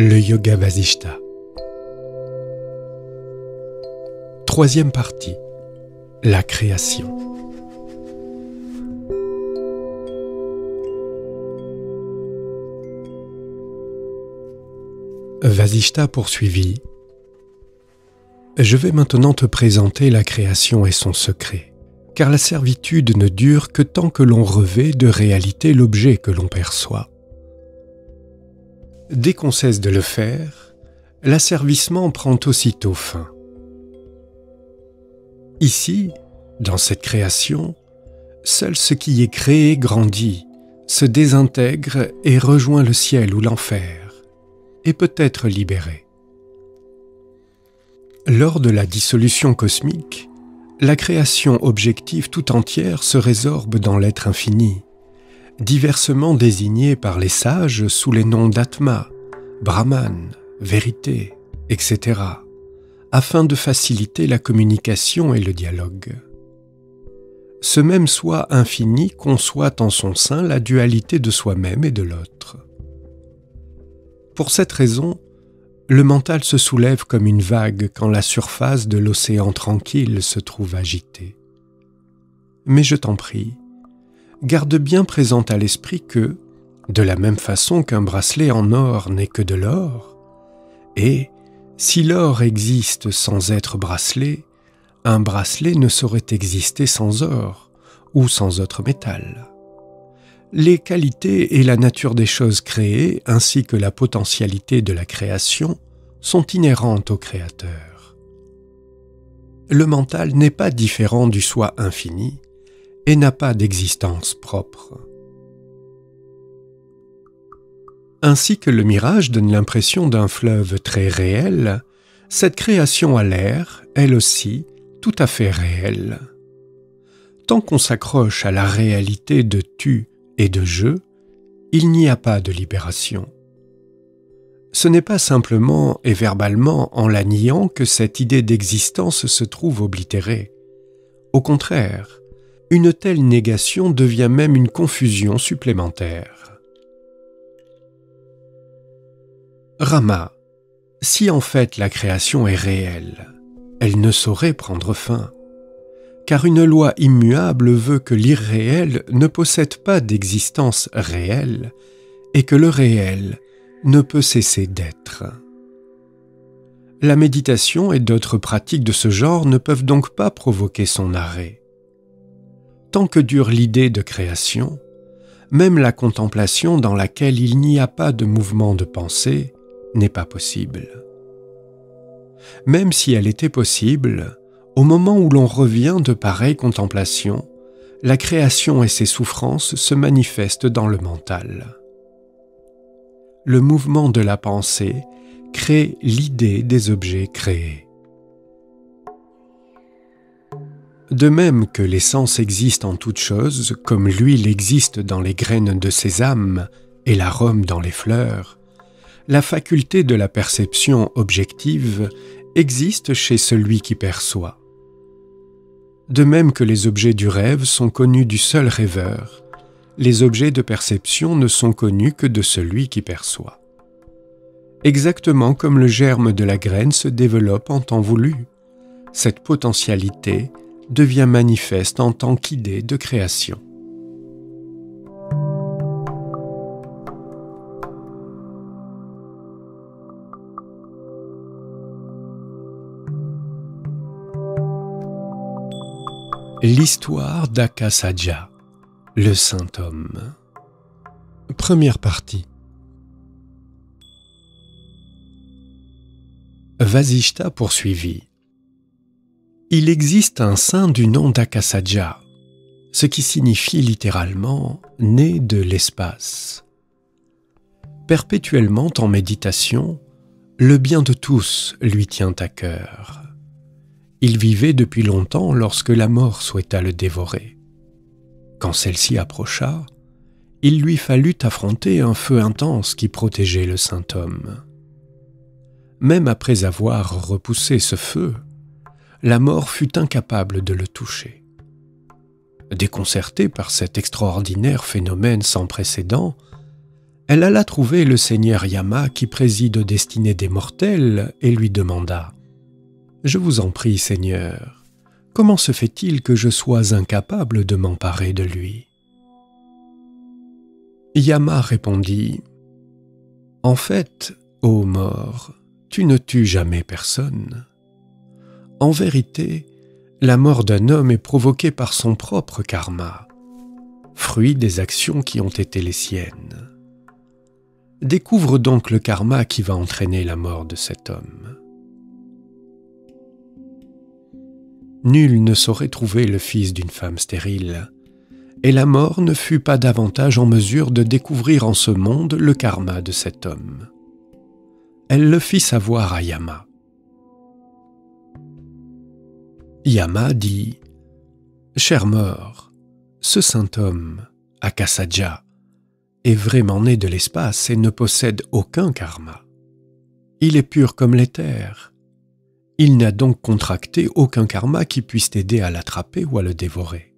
Le Yoga Vasishta. Troisième partie. La création. Vasishta poursuivit. Je vais maintenant te présenter la création et son secret, car la servitude ne dure que tant que l'on revêt de réalité l'objet que l'on perçoit. Dès qu'on cesse de le faire, l'asservissement prend aussitôt fin. Ici, dans cette création, seul ce qui est créé grandit, se désintègre et rejoint le ciel ou l'enfer, et peut être libéré. Lors de la dissolution cosmique, la création objective tout entière se résorbe dans l'être infini, diversement désigné par les sages sous les noms d'Atma, Brahman, vérité, etc., afin de faciliter la communication et le dialogue. Ce même soi infini conçoit en son sein la dualité de soi-même et de l'autre. Pour cette raison, le mental se soulève comme une vague quand la surface de l'océan tranquille se trouve agitée. Mais je t'en prie, garde bien présent à l'esprit que, de la même façon qu'un bracelet en or n'est que de l'or, et, si l'or existe sans être bracelet, un bracelet ne saurait exister sans or ou sans autre métal. Les qualités et la nature des choses créées, ainsi que la potentialité de la création, sont inhérentes au Créateur. Le mental n'est pas différent du soi infini et n'a pas d'existence propre. Ainsi que le mirage donne l'impression d'un fleuve très réel, cette création a l'air, elle aussi, tout à fait réelle. Tant qu'on s'accroche à la réalité de tu et de je, il n'y a pas de libération. Ce n'est pas simplement et verbalement en la niant que cette idée d'existence se trouve oblitérée. Au contraire, une telle négation devient même une confusion supplémentaire. Rama, si en fait la création est réelle, elle ne saurait prendre fin, car une loi immuable veut que l'irréel ne possède pas d'existence réelle et que le réel ne peut cesser d'être. La méditation et d'autres pratiques de ce genre ne peuvent donc pas provoquer son arrêt. Tant que dure l'idée de création, même la contemplation dans laquelle il n'y a pas de mouvement de pensée n'est pas possible. Même si elle était possible, au moment où l'on revient de pareilles contemplations, la création et ses souffrances se manifestent dans le mental. Le mouvement de la pensée crée l'idée des objets créés. De même que l'essence existe en toute chose, comme l'huile existe dans les graines de sésame et l'arôme dans les fleurs, la faculté de la perception objective existe chez celui qui perçoit. De même que les objets du rêve sont connus du seul rêveur, les objets de perception ne sont connus que de celui qui perçoit. Exactement comme le germe de la graine se développe en temps voulu, cette potentialité devient manifeste en tant qu'idée de création. L'histoire d'Akasaja, le saint homme. Première partie. Vasishta poursuivit. Il existe un saint du nom d'Akasaja, ce qui signifie littéralement « né de l'espace ». Perpétuellement en méditation, le bien de tous lui tient à cœur. Il vivait depuis longtemps lorsque la mort souhaita le dévorer. Quand celle-ci approcha, il lui fallut affronter un feu intense qui protégeait le saint homme. Même après avoir repoussé ce feu, la mort fut incapable de le toucher. Déconcertée par cet extraordinaire phénomène sans précédent, Elle alla trouver le seigneur Yama qui préside aux destinées des mortels et lui demanda « Je vous en prie, Seigneur, comment se fait-il que je sois incapable de m'emparer de lui ?» Yama répondit « En fait, ô mort, tu ne tues jamais personne. En vérité, la mort d'un homme est provoquée par son propre karma, fruit des actions qui ont été les siennes. Découvre donc le karma qui va entraîner la mort de cet homme. Nul ne saurait trouver le fils d'une femme stérile, et la mort ne fut pas davantage en mesure de découvrir en ce monde le karma de cet homme. Elle le fit savoir à Yama. Yama dit « Cher mort, ce saint homme, Akasaja, est vraiment né de l'espace et ne possède aucun karma. Il est pur comme l'éther. Il n'a donc contracté aucun karma qui puisse t'aider à l'attraper ou à le dévorer.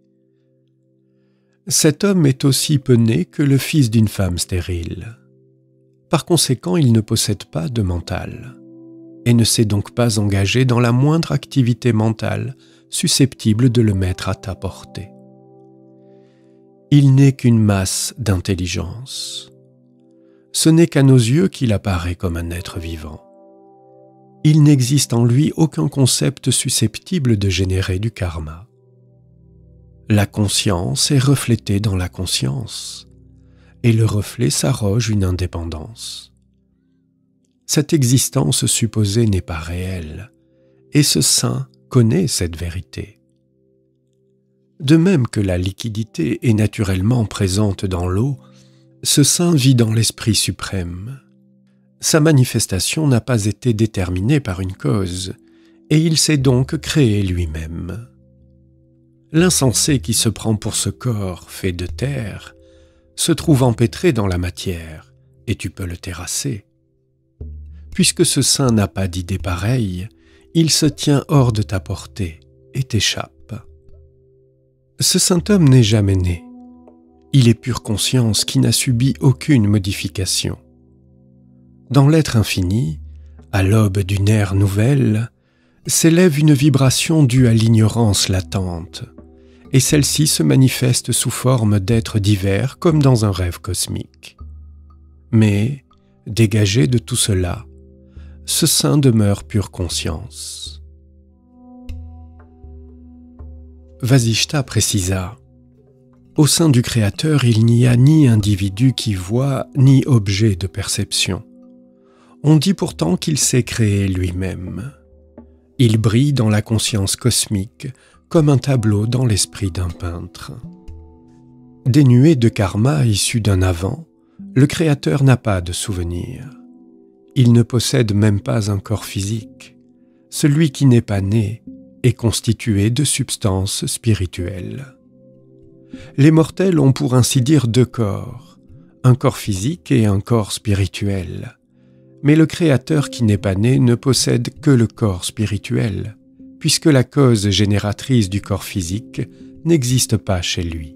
Cet homme est aussi peu né que le fils d'une femme stérile. Par conséquent, il ne possède pas de mental et ne s'est donc pas engagé dans la moindre activité mentale susceptible de le mettre à ta portée. Il n'est qu'une masse d'intelligence. Ce n'est qu'à nos yeux qu'il apparaît comme un être vivant. Il n'existe en lui aucun concept susceptible de générer du karma. La conscience est reflétée dans la conscience, et le reflet s'arroge une indépendance. Cette existence supposée n'est pas réelle, et ce saint connaît cette vérité. De même que la liquidité est naturellement présente dans l'eau, ce saint vit dans l'Esprit suprême. Sa manifestation n'a pas été déterminée par une cause, et il s'est donc créé lui-même. L'insensé qui se prend pour ce corps fait de terre se trouve empêtré dans la matière, et tu peux le terrasser. Puisque ce saint n'a pas d'idée pareille, il se tient hors de ta portée et t'échappe. Ce saint homme n'est jamais né. Il est pure conscience qui n'a subi aucune modification. Dans l'être infini, à l'aube d'une ère nouvelle, s'élève une vibration due à l'ignorance latente, et celle-ci se manifeste sous forme d'êtres divers comme dans un rêve cosmique. Mais, dégagé de tout cela, ce saint demeure pure conscience. Vasishta précisa « Au sein du Créateur, il n'y a ni individu qui voit, ni objet de perception. On dit pourtant qu'il s'est créé lui-même. Il brille dans la conscience cosmique, comme un tableau dans l'esprit d'un peintre. Dénué de karma issu d'un avant, le Créateur n'a pas de souvenir. Il ne possède même pas un corps physique. Celui qui n'est pas né est constitué de substances spirituelles. Les mortels ont pour ainsi dire deux corps, un corps physique et un corps spirituel. Mais le Créateur qui n'est pas né ne possède que le corps spirituel, puisque la cause génératrice du corps physique n'existe pas chez lui.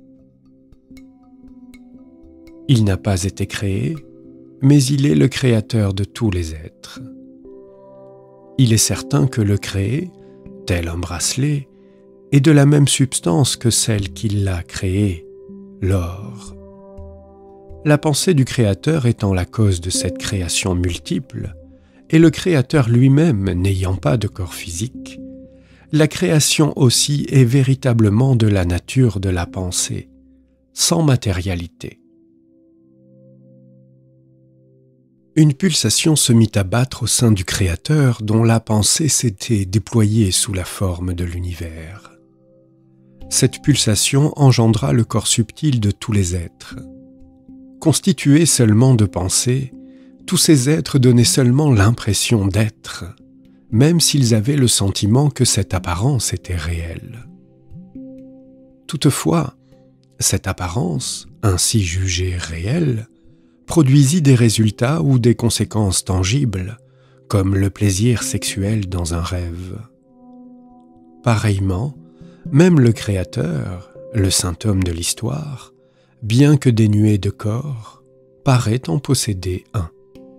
Il n'a pas été créé, mais il est le créateur de tous les êtres. Il est certain que le créé, tel un bracelet, est de la même substance que celle qui l'a créé, l'or. La pensée du Créateur étant la cause de cette création multiple, et le Créateur lui-même n'ayant pas de corps physique, la création aussi est véritablement de la nature de la pensée, sans matérialité. Une pulsation se mit à battre au sein du Créateur dont la pensée s'était déployée sous la forme de l'univers. Cette pulsation engendra le corps subtil de tous les êtres. Constitués seulement de pensée, tous ces êtres donnaient seulement l'impression d'être, même s'ils avaient le sentiment que cette apparence était réelle. Toutefois, cette apparence, ainsi jugée réelle, produisit des résultats ou des conséquences tangibles, comme le plaisir sexuel dans un rêve. Pareillement, même le Créateur, le saint homme de l'histoire, bien que dénué de corps, paraît en posséder un.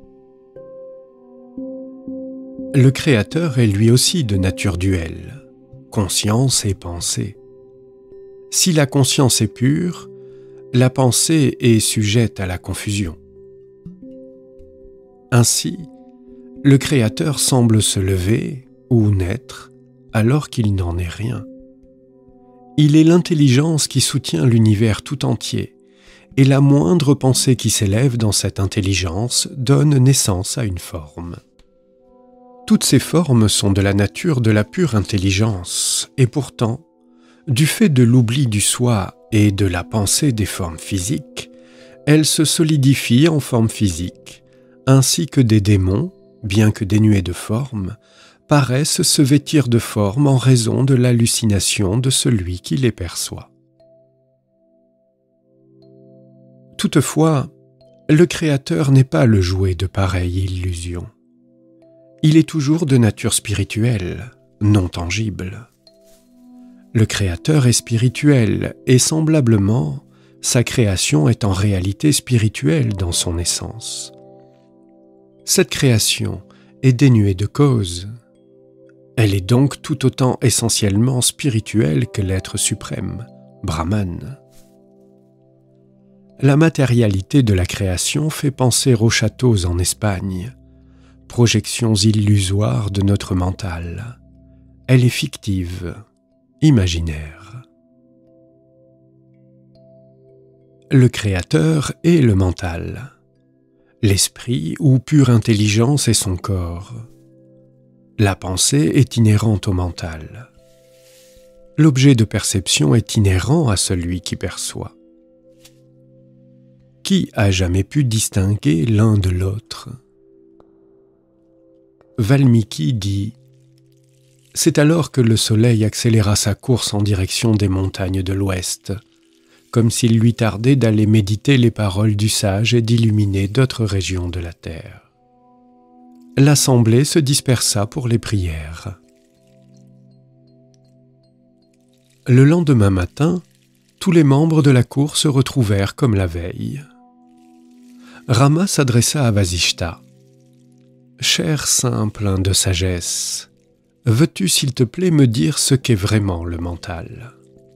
Le Créateur est lui aussi de nature duelle, conscience et pensée. Si la conscience est pure, la pensée est sujette à la confusion. Ainsi, le Créateur semble se lever ou naître alors qu'il n'en est rien. Il est l'intelligence qui soutient l'univers tout entier, et la moindre pensée qui s'élève dans cette intelligence donne naissance à une forme. Toutes ces formes sont de la nature de la pure intelligence, et pourtant, du fait de l'oubli du soi et de la pensée des formes physiques, elles se solidifient en formes physiques, ainsi que des démons, bien que dénués de forme, paraissent se vêtir de forme en raison de l'hallucination de celui qui les perçoit. Toutefois, le Créateur n'est pas le jouet de pareilles illusions. Il est toujours de nature spirituelle, non tangible. Le Créateur est spirituel et semblablement, sa création est en réalité spirituelle dans son essence. Cette création est dénuée de cause. Elle est donc tout autant essentiellement spirituelle que l'être suprême, Brahman. La matérialité de la création fait penser aux châteaux en Espagne, projections illusoires de notre mental. Elle est fictive, imaginaire. Le Créateur est le mental. L'esprit ou pure intelligence est son corps. La pensée est inhérente au mental. L'objet de perception est inhérent à celui qui perçoit. Qui a jamais pu distinguer l'un de l'autre? Valmiki dit « C'est alors que le soleil accéléra sa course en direction des montagnes de l'Ouest, comme s'il lui tardait d'aller méditer les paroles du sage et d'illuminer d'autres régions de la terre. » L'assemblée se dispersa pour les prières. Le lendemain matin, tous les membres de la cour se retrouvèrent comme la veille. Rama s'adressa à Vasishta. « Cher saint plein de sagesse, veux-tu s'il te plaît me dire ce qu'est vraiment le mental ?»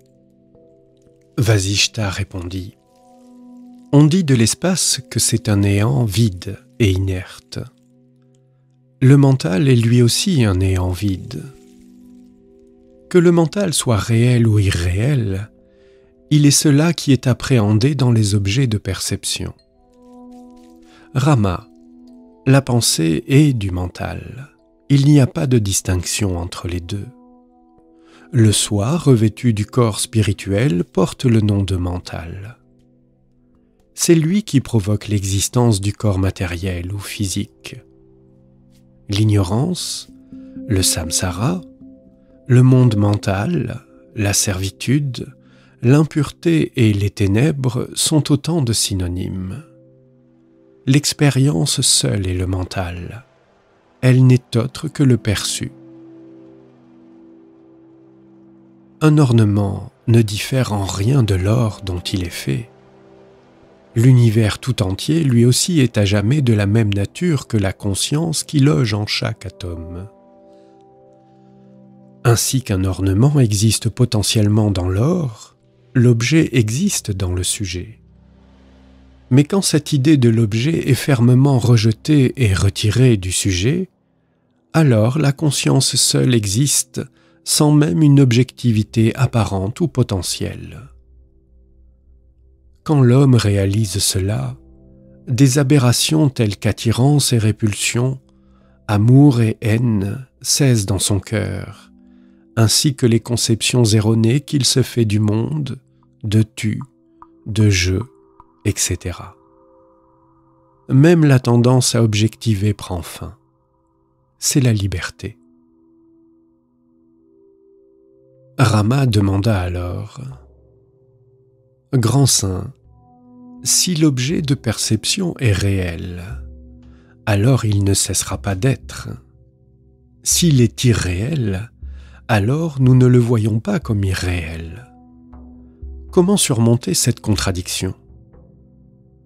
Vasishta répondit « On dit de l'espace que c'est un néant vide et inerte. Le mental est lui aussi un néant vide. Que le mental soit réel ou irréel, il est cela qui est appréhendé dans les objets de perception. Rama, la pensée est du mental. Il n'y a pas de distinction entre les deux. Le soi revêtu du corps spirituel porte le nom de mental. C'est lui qui provoque l'existence du corps matériel ou physique. L'ignorance, le samsara, le monde mental, la servitude, l'impureté et les ténèbres sont autant de synonymes. L'expérience seule est le mental. Elle n'est autre que le perçu. Un ornement ne diffère en rien de l'or dont il est fait. L'univers tout entier, lui aussi, est à jamais de la même nature que la conscience qui loge en chaque atome. Ainsi qu'un ornement existe potentiellement dans l'or, l'objet existe dans le sujet. Mais quand cette idée de l'objet est fermement rejetée et retirée du sujet, alors la conscience seule existe sans même une objectivité apparente ou potentielle. Quand l'homme réalise cela, des aberrations telles qu'attirance et répulsion, amour et haine cessent dans son cœur, ainsi que les conceptions erronées qu'il se fait du monde, de tu, de je, etc. Même la tendance à objectiver prend fin. C'est la liberté. Rama demanda alors « Grand saint, si l'objet de perception est réel, alors il ne cessera pas d'être. S'il est irréel, alors nous ne le voyons pas comme irréel. Comment surmonter cette contradiction ?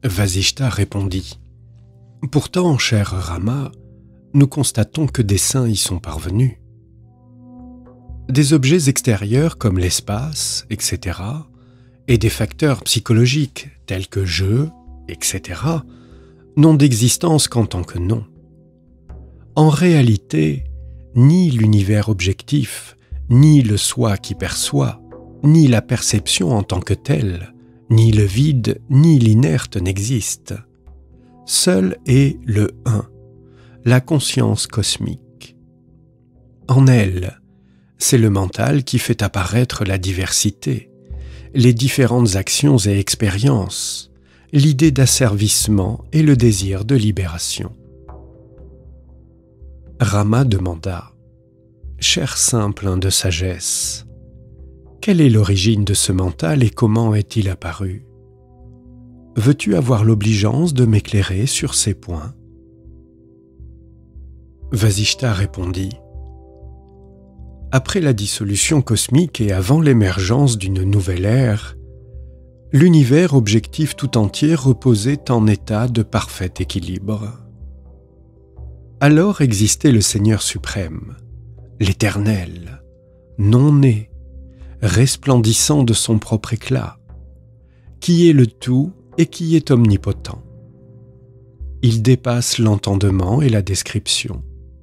Vasishta répondit « Pourtant, cher Rama, nous constatons que des saints y sont parvenus. Des objets extérieurs comme l'espace, etc., et des facteurs psychologiques tels que je, etc., n'ont d'existence qu'en tant que nom. En réalité, ni l'univers objectif, ni le soi qui perçoit, ni la perception en tant que telle, ni le vide, ni l'inerte n'existent. Seul est le Un, la conscience cosmique. En elle, c'est le mental qui fait apparaître la diversité, les différentes actions et expériences, l'idée d'asservissement et le désir de libération. Rama demanda « Cher saint plein de sagesse, quelle est l'origine de ce mental et comment est-il apparu? Veux-tu avoir l'obligeance de m'éclairer sur ces points ?» Vasishta répondit « Après la dissolution cosmique et avant l'émergence d'une nouvelle ère, l'univers objectif tout entier reposait en état de parfait équilibre. Alors existait le Seigneur suprême, l'Éternel, non-né, resplendissant de son propre éclat, qui est le tout et qui est omnipotent. Il dépasse l'entendement et la description.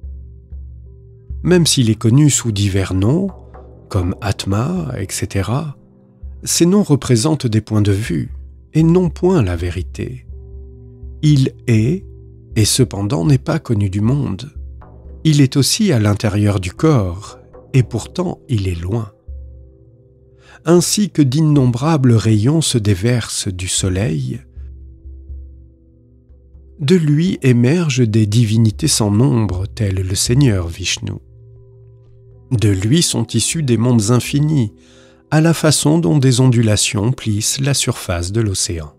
Même s'il est connu sous divers noms, comme Atma, etc., ces noms représentent des points de vue et non point la vérité. Il est, et cependant n'est pas connu du monde. Il est aussi à l'intérieur du corps, et pourtant il est loin. Ainsi que d'innombrables rayons se déversent du soleil, de lui émergent des divinités sans nombre, telles le Seigneur Vishnu. De lui sont issus des mondes infinis, à la façon dont des ondulations plissent la surface de l'océan.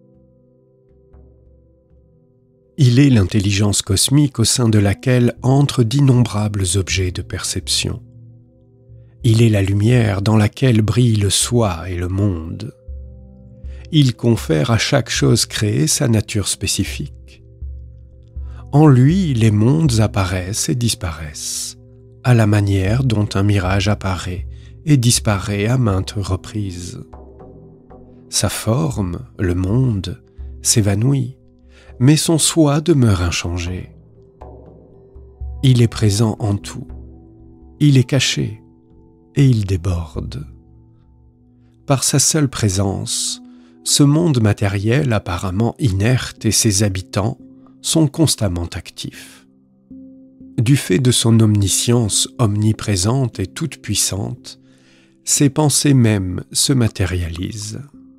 Il est l'intelligence cosmique au sein de laquelle entrent d'innombrables objets de perception. Il est la lumière dans laquelle brille le soi et le monde. Il confère à chaque chose créée sa nature spécifique. En lui, les mondes apparaissent et disparaissent, à la manière dont un mirage apparaît et disparaît à maintes reprises. Sa forme, le monde, s'évanouit, mais son soi demeure inchangé. Il est présent en tout, il est caché et il déborde. Par sa seule présence, ce monde matériel apparemment inerte et ses habitants sont constamment actifs. Du fait de son omniscience omniprésente et toute puissante, ses pensées mêmes se matérialisent.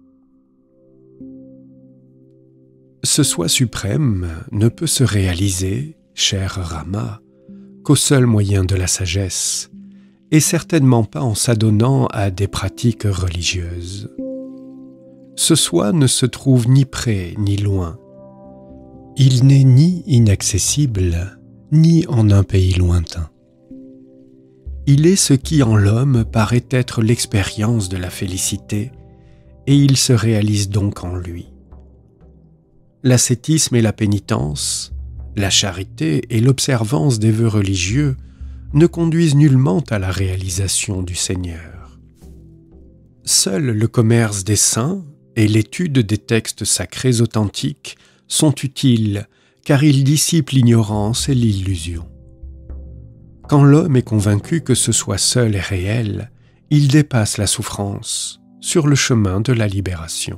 Ce soi suprême ne peut se réaliser, cher Rama, qu'au seul moyen de la sagesse, et certainement pas en s'adonnant à des pratiques religieuses. Ce soi ne se trouve ni près ni loin. Il n'est ni inaccessible, ni en un pays lointain. Il est ce qui en l'homme paraît être l'expérience de la félicité, et il se réalise donc en lui. L'ascétisme et la pénitence, la charité et l'observance des vœux religieux ne conduisent nullement à la réalisation du Seigneur. Seul le commerce des saints et l'étude des textes sacrés authentiques sont utiles car ils dissipent l'ignorance et l'illusion. Quand l'homme est convaincu que ce soit seul et réel, il dépasse la souffrance sur le chemin de la libération.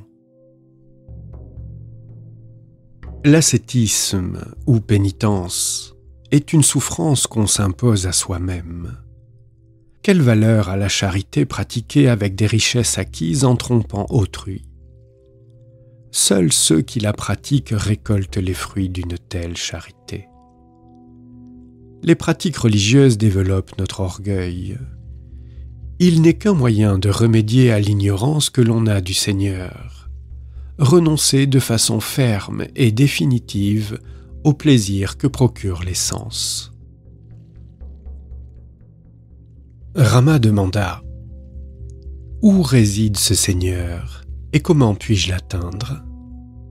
L'ascétisme ou pénitence est une souffrance qu'on s'impose à soi-même. Quelle valeur a la charité pratiquée avec des richesses acquises en trompant autrui? Seuls ceux qui la pratiquent récoltent les fruits d'une telle charité. Les pratiques religieuses développent notre orgueil. Il n'est qu'un moyen de remédier à l'ignorance que l'on a du Seigneur. Renoncer de façon ferme et définitive au plaisir que procurent les sens. Rama demanda « Où réside ce Seigneur et comment puis-je l'atteindre ?»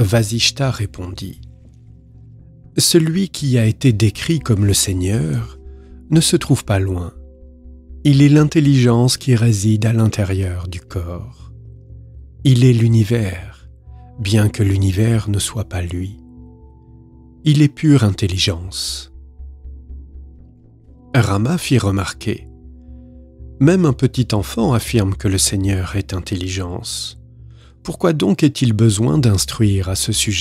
Vasishta répondit : « Celui qui a été décrit comme le Seigneur ne se trouve pas loin. Il est l'intelligence qui réside à l'intérieur du corps. Il est l'univers, bien que l'univers ne soit pas lui. Il est pure intelligence. » Rama fit remarquer : « Même un petit enfant affirme que le Seigneur est intelligence. Pourquoi donc est-il besoin d'instruire à ce sujet ?»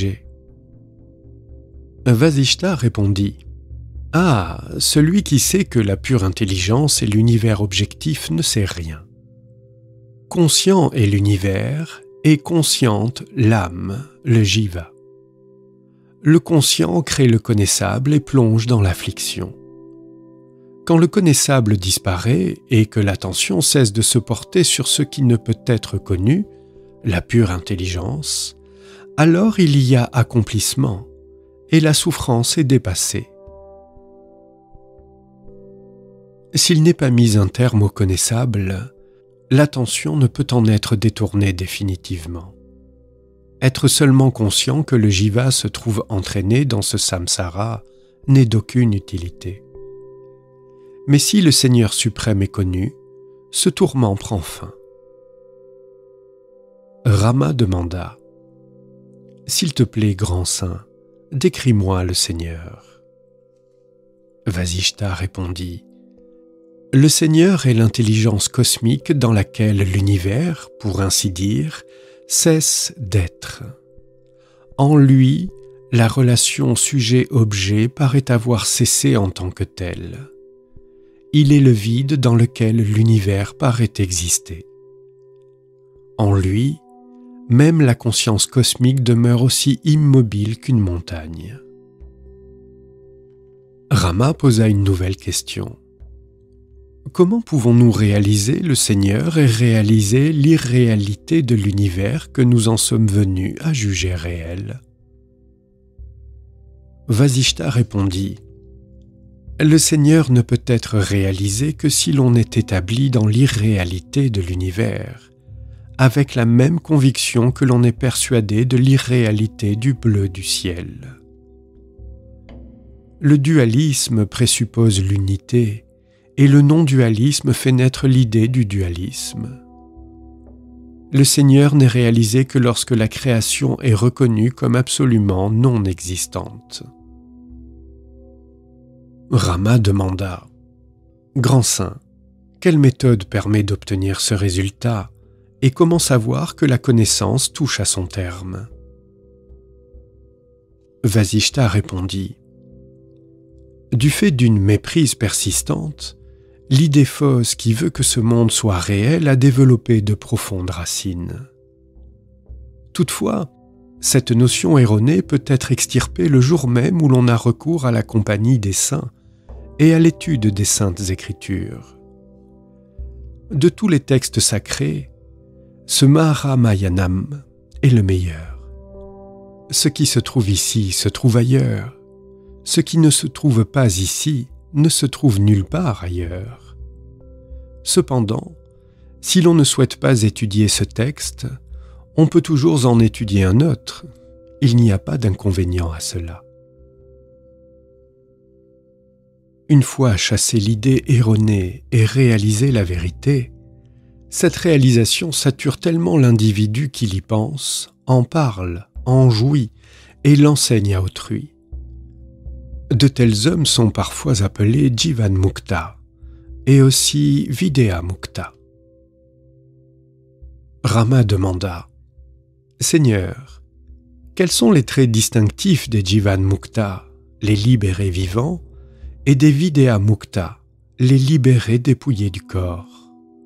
Vasishta répondit : « Ah, celui qui sait que la pure intelligence et l'univers objectif ne sait rien. Conscient est l'univers et consciente l'âme, le jiva. Le conscient crée le connaissable et plonge dans l'affliction. Quand le connaissable disparaît et que l'attention cesse de se porter sur ce qui ne peut être connu, la pure intelligence, alors il y a accomplissement et la souffrance est dépassée. S'il n'est pas mis un terme au connaissable, l'attention ne peut en être détournée définitivement. Être seulement conscient que le jiva se trouve entraîné dans ce samsara n'est d'aucune utilité. Mais si le Seigneur suprême est connu, ce tourment prend fin. » Rama demanda : « S'il te plaît, grand saint, décris-moi le Seigneur. » Vasishta répondit : « Le Seigneur est l'intelligence cosmique dans laquelle l'univers, pour ainsi dire, cesse d'être. En lui, la relation sujet-objet paraît avoir cessé en tant que telle. Il est le vide dans lequel l'univers paraît exister. En lui, même la conscience cosmique demeure aussi immobile qu'une montagne. » Rama posa une nouvelle question. « Comment pouvons-nous réaliser le Seigneur et réaliser l'irréalité de l'univers que nous en sommes venus à juger réel ?» Vasishta répondit : « Le Seigneur ne peut être réalisé que si l'on est établi dans l'irréalité de l'univers, avec la même conviction que l'on est persuadé de l'irréalité du bleu du ciel. Le dualisme présuppose l'unité, et le non-dualisme fait naître l'idée du dualisme. Le Seigneur n'est réalisé que lorsque la création est reconnue comme absolument non existante. » Rama demanda : « Grand saint, quelle méthode permet d'obtenir ce résultat et comment savoir que la connaissance touche à son terme ?» Vasishta répondit : « Du fait d'une méprise persistante, l'idée fausse qui veut que ce monde soit réel a développé de profondes racines. Toutefois, cette notion erronée peut être extirpée le jour même où l'on a recours à la compagnie des saints et à l'étude des saintes écritures. De tous les textes sacrés, ce Maharamayana est le meilleur. Ce qui se trouve ici se trouve ailleurs. Ce qui ne se trouve pas ici ne se trouve nulle part ailleurs. Cependant, si l'on ne souhaite pas étudier ce texte, on peut toujours en étudier un autre. Il n'y a pas d'inconvénient à cela. » Une fois chassé l'idée erronée et réalisé la vérité, cette réalisation sature tellement l'individu qui y pense, en parle, en jouit et l'enseigne à autrui. De tels hommes sont parfois appelés Jivan Mukta et aussi Vidya Mukta. Rama demanda : « Seigneur, quels sont les traits distinctifs des Jivan Mukta, les libérés vivants, et des Vidya Mukta, les libérés dépouillés du corps ?»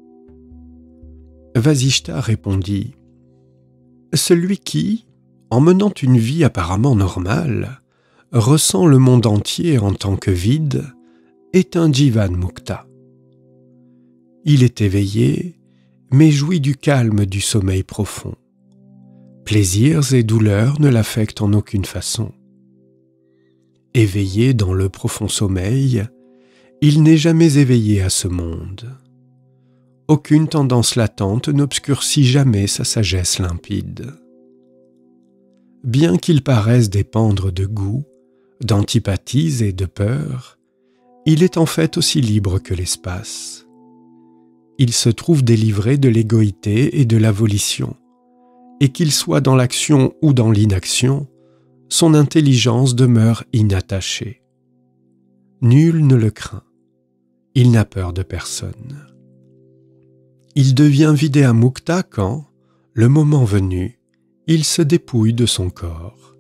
Vasishta répondit : « Celui qui, en menant une vie apparemment normale, ressent le monde entier en tant que vide, est un Jivan Mukta. Il est éveillé, mais jouit du calme du sommeil profond. Plaisirs et douleurs ne l'affectent en aucune façon. Éveillé dans le profond sommeil, il n'est jamais éveillé à ce monde. Aucune tendance latente n'obscurcit jamais sa sagesse limpide. bien qu'il paraisse dépendre de goût, d'antipathies et de peurs, il est en fait aussi libre que l'espace. Il se trouve délivré de l'égoïté et de la volition, et qu'il soit dans l'action ou dans l'inaction, son intelligence demeure inattachée. Nul ne le craint. Il n'a peur de personne. Il devient vidéa mukta quand, le moment venu, il se dépouille de son corps.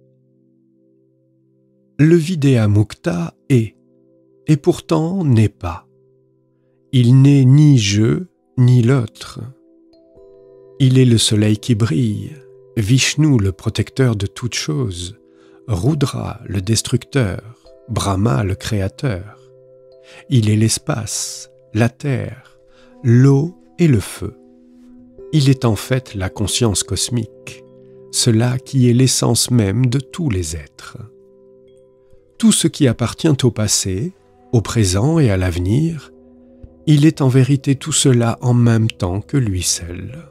Le vidéa mukta est, et pourtant n'est pas. Il n'est ni je, ni l'autre. Il est le soleil qui brille, Vishnu le protecteur de toutes choses, Rudra le destructeur, Brahma le créateur. Il est l'espace, la terre, l'eau et le feu. Il est en fait la conscience cosmique, cela qui est l'essence même de tous les êtres. Tout ce qui appartient au passé, au présent et à l'avenir, il est en vérité tout cela en même temps que lui seul.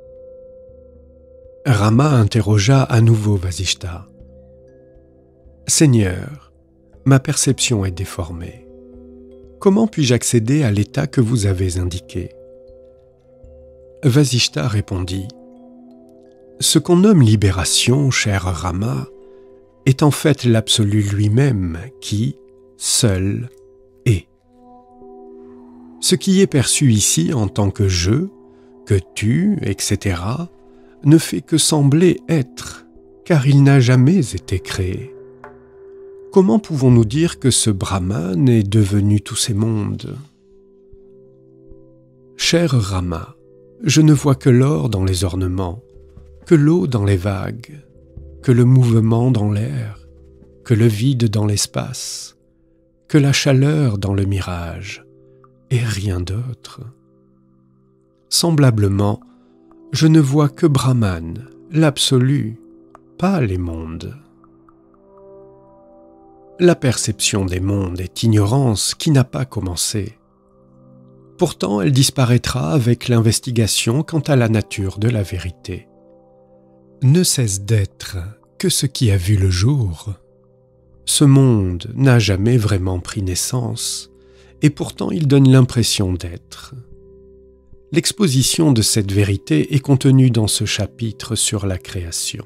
Rama interrogea à nouveau Vasishta. « Seigneur, ma perception est déformée. Comment puis-je accéder à l'état que vous avez indiqué ?» Vasishta répondit « Ce qu'on nomme libération, cher Rama, est en fait l'absolu lui-même qui, seul, est. Ce qui est perçu ici en tant que je, que tu, etc., ne fait que sembler être, car il n'a jamais été créé. Comment pouvons-nous dire que ce Brahman est devenu tous ces mondes ? Cher Rama, je ne vois que l'or dans les ornements, que l'eau dans les vagues, que le mouvement dans l'air, que le vide dans l'espace, que la chaleur dans le mirage, et rien d'autre. Semblablement, je ne vois que Brahman, l'absolu, pas les mondes. La perception des mondes est ignorance qui n'a pas commencé. Pourtant, elle disparaîtra avec l'investigation quant à la nature de la vérité. Ne cesse d'être que ce qui a vu le jour. Ce monde n'a jamais vraiment pris naissance, et pourtant il donne l'impression d'être. L'exposition de cette vérité est contenue dans ce chapitre sur la création.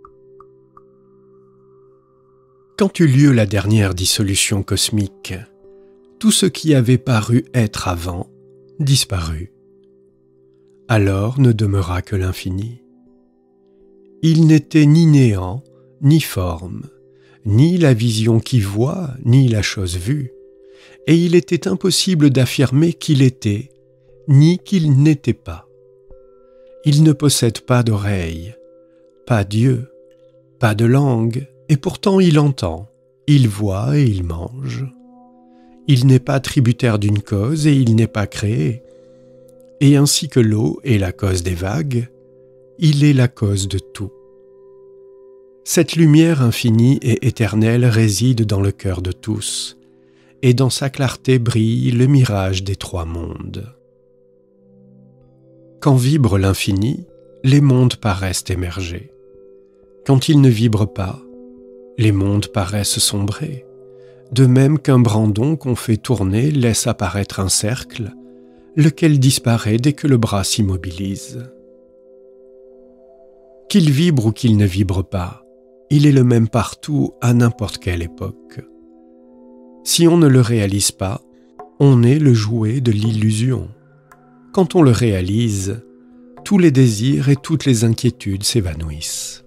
Quand eut lieu la dernière dissolution cosmique, tout ce qui avait paru être avant disparut. Alors ne demeura que l'infini. Il n'était ni néant, ni forme, ni la vision qui voit, ni la chose vue, et il était impossible d'affirmer qu'il était, ni qu'il n'était pas. Il ne possède pas d'oreille, pas d'yeux, pas de langue, et pourtant il entend, il voit et il mange. Il n'est pas tributaire d'une cause et il n'est pas créé. Et ainsi que l'eau est la cause des vagues, il est la cause de tout. Cette lumière infinie et éternelle réside dans le cœur de tous, et dans sa clarté brille le mirage des trois mondes. Quand vibre l'infini, les mondes paraissent émerger. Quand il ne vibre pas, les mondes paraissent sombrer, de même qu'un brandon qu'on fait tourner laisse apparaître un cercle, lequel disparaît dès que le bras s'immobilise. Qu'il vibre ou qu'il ne vibre pas, il est le même partout à n'importe quelle époque. Si on ne le réalise pas, on est le jouet de l'illusion. Quand on le réalise, tous les désirs et toutes les inquiétudes s'évanouissent.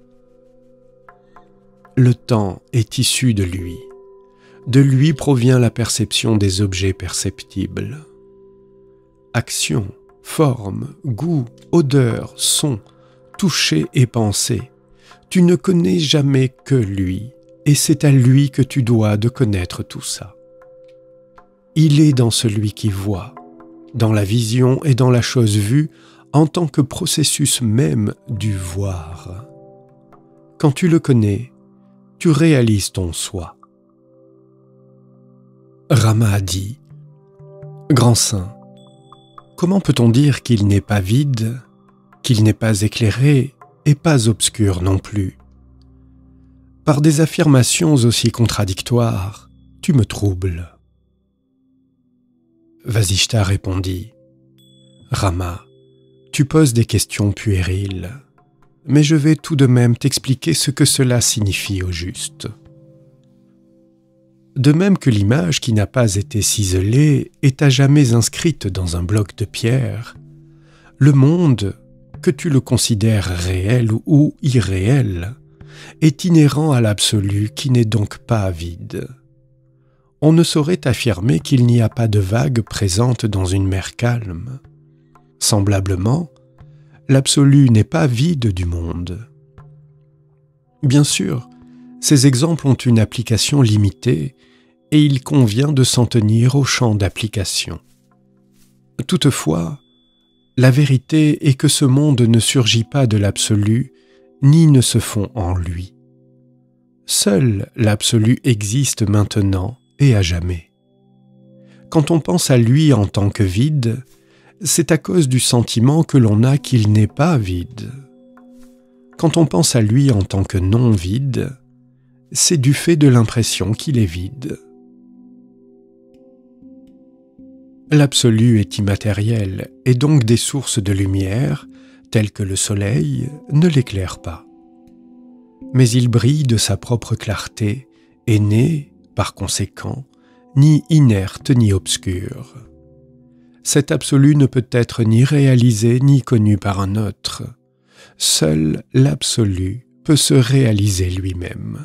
Le temps est issu de lui. De lui provient la perception des objets perceptibles. Action, forme, goût, odeur, son, toucher et pensée, tu ne connais jamais que lui, et c'est à lui que tu dois de connaître tout ça. Il est dans celui qui voit, dans la vision et dans la chose vue, en tant que processus même du voir. Quand tu le connais, tu réalises ton soi. Rama a dit « Grand saint, comment peut-on dire qu'il n'est pas vide, qu'il n'est pas éclairé et pas obscur non plus ? Par des affirmations aussi contradictoires, tu me troubles. » Vasishta répondit, « Rama, tu poses des questions puériles, mais je vais tout de même t'expliquer ce que cela signifie au juste. De même que l'image qui n'a pas été ciselée est à jamais inscrite dans un bloc de pierre, le monde, que tu le considères réel ou irréel, est inhérent à l'absolu qui n'est donc pas vide. On ne saurait affirmer qu'il n'y a pas de vagues présentes dans une mer calme. Semblablement, l'absolu n'est pas vide du monde. Bien sûr, ces exemples ont une application limitée et il convient de s'en tenir au champ d'application. Toutefois, la vérité est que ce monde ne surgit pas de l'absolu ni ne se fond en lui. Seul l'absolu existe maintenant et à jamais. Quand on pense à lui en tant que vide, c'est à cause du sentiment que l'on a qu'il n'est pas vide. Quand on pense à lui en tant que non vide, c'est du fait de l'impression qu'il est vide. L'absolu est immatériel et donc des sources de lumière, telles que le soleil, ne l'éclairent pas. Mais il brille de sa propre clarté et n'est, par conséquent, ni inerte ni obscur. Cet absolu ne peut être ni réalisé ni connu par un autre. Seul l'absolu peut se réaliser lui-même.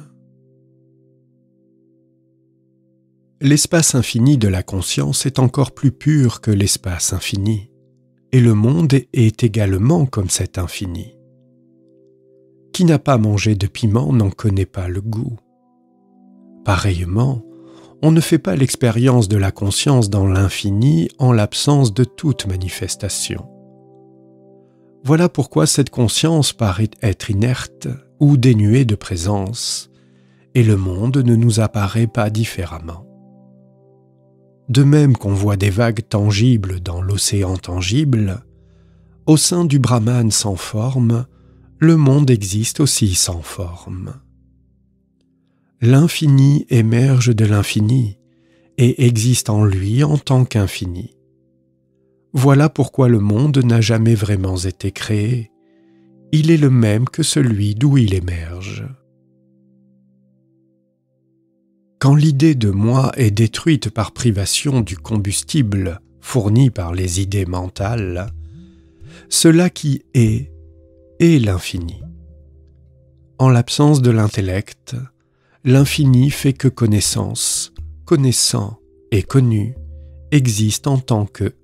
L'espace infini de la conscience est encore plus pur que l'espace infini, et le monde est également comme cet infini. Qui n'a pas mangé de piment n'en connaît pas le goût. Pareillement, on ne fait pas l'expérience de la conscience dans l'infini en l'absence de toute manifestation. Voilà pourquoi cette conscience paraît être inerte ou dénuée de présence, et le monde ne nous apparaît pas différemment. De même qu'on voit des vagues tangibles dans l'océan tangible, au sein du Brahman sans forme, le monde existe aussi sans forme. L'infini émerge de l'infini et existe en lui en tant qu'infini. Voilà pourquoi le monde n'a jamais vraiment été créé. Il est le même que celui d'où il émerge. Quand l'idée de moi est détruite par privation du combustible fourni par les idées mentales, cela qui est l'infini. En l'absence de l'intellect, l'infini fait que connaissance, connaissant et connu existent en tant que